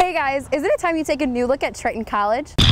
Hey guys, isn't it time you take a new look at Triton College?